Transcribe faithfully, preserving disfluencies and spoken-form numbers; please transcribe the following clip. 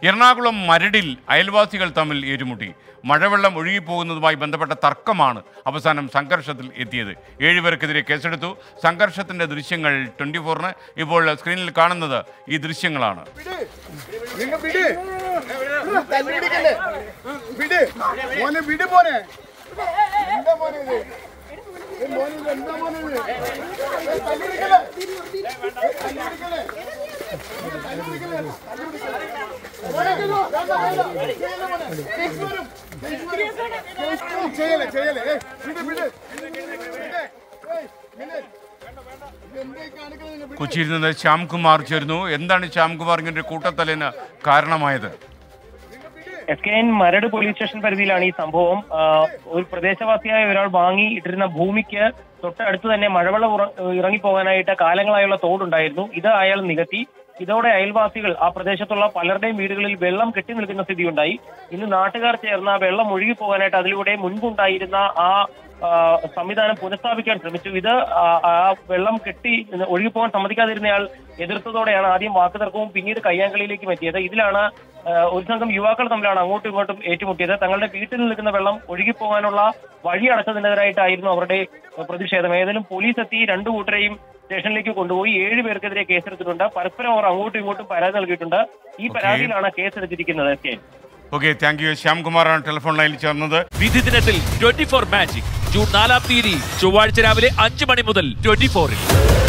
എറണാകുളം മരടിൽ അയൽവാസികൾ തമ്മിൽ ഏറ്റുമുട്ടി. മഴവെള്ളം ഒഴുകിപ്പോകുന്നതുമായി ബന്ധപ്പെട്ട തർക്കമാണ് അവസാനം സംഘർഷത്തിൽ എത്തിയത്. ഏഴുപേർക്കെതിരെ കേസെടുത്തു. സംഘർഷത്തിന്റെ ദൃശ്യങ്ങൾ ട്വന്റി ഫോറിന് ഇപ്പോൾ സ്ക്രീനിൽ കാണുന്നത് ഈ ദൃശ്യങ്ങളാണ്. കൊച്ചിയിൽ നിന്ന് ശ്യാംകുമാർ ചേരുന്നു. എന്താണ് ശ്യാംകുമാർ ഇങ്ങനെ കൂട്ടത്തല്ലിന് കാരണമായത്? S K N Maradu police station പരിധിയിലാണ് ഈ സംഭവം. ഒരു പ്രദേശവാസിയായ ഒരാൾ വാങ്ങി ഇട്ടിരുന്ന ഭൂമിക്ക് തൊട്ടടുത്ത് തന്നെ മഴവെള്ളം ഇറങ്ങിപ്പോകാനായിട്ട് കാലങ്ങളായുള്ള തോടുണ്ടായിരുന്നു. ഇത് അയാൾ നികത്തി. ഇതോടെ അയൽവാസികൾ ആ പ്രദേശത്തുള്ള പലരുടെയും വീടുകളിൽ വെള്ളം കെട്ടി നിൽക്കുന്ന സ്ഥിതിയുണ്ടായി. ഇന്ന് നാട്ടുകാർ ചേർന്ന വെള്ളം ഒഴുകി പോകാനായിട്ട് അതിലൂടെ മുൻപുണ്ടായിരുന്ന ആ സംവിധാനം പുനഃസ്ഥാപിക്കാൻ ശ്രമിച്ചു. ഇത് ആ വെള്ളം കെട്ടി ഒഴുകിപ്പോകാൻ സമ്മതിക്കാതിരുന്നയാൾ എതിർത്തതോടെയാണ് ആദ്യം വാക്കുതർക്കവും പിന്നീട് കയ്യാങ്കളിയിലേക്കും എത്തിയത്. ഇതിലാണ് ഒരു സംഘം യുവാക്കൾ തമ്മിലാണ് അങ്ങോട്ടും ഇങ്ങോട്ടും ഏറ്റുമുട്ടിയത്. തങ്ങളുടെ വീട്ടിൽ നിൽക്കുന്ന വെള്ളം ഒഴുകിപ്പോകാനുള്ള വഴി അടച്ചതിനെതിരായിട്ടായിരുന്നു അവരുടെ പ്രതിഷേധം. ഏതായാലും പോലീസ് എത്തി രണ്ടു കൂട്ടരെയും സ്റ്റേഷനിലേക്ക് കൊണ്ടുപോയി. ഏഴ് പേർക്കെതിരെ കേസെടുത്തിട്ടുണ്ട്. പരസ്പരം അവർ അങ്ങോട്ടും ഇങ്ങോട്ടും പരാതി നൽകിയിട്ടുണ്ട്. ഈ പരാതിയിലാണ് കേസെടുത്തിരിക്കുന്നത്. Okay, thank you. ശ്യാംകുമാറാണ് ടെലിഫോൺ ലൈനിൽ ചേർന്നത്. വിധി ദിനത്തിൽ ട്വന്റി ഫോർ മാജിക് ജൂൺ നാലാം തീയതി ചൊവ്വാഴ്ച രാവിലെ അഞ്ച് മണി മുതൽ ട്വന്റി ഫോറിൽ.